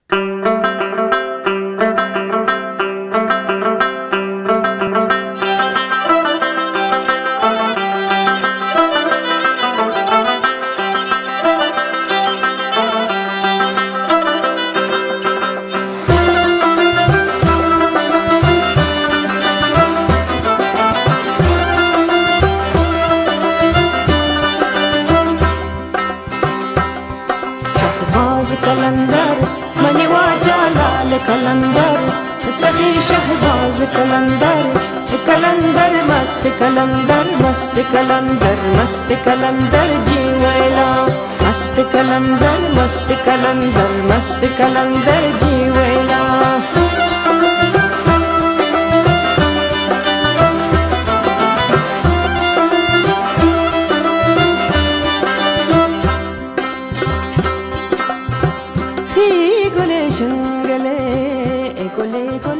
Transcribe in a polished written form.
कलंदर मनीवाजा लाल कलंदर सखी शहबाज कलंदर कलंदर मस्त कलंदर मस्त कलंदर मस्त कलंदर जीवेला मस्त कलंदर मस्त कलंदर मस्त कलंदर जीवेला सी गुले शंगले एकोले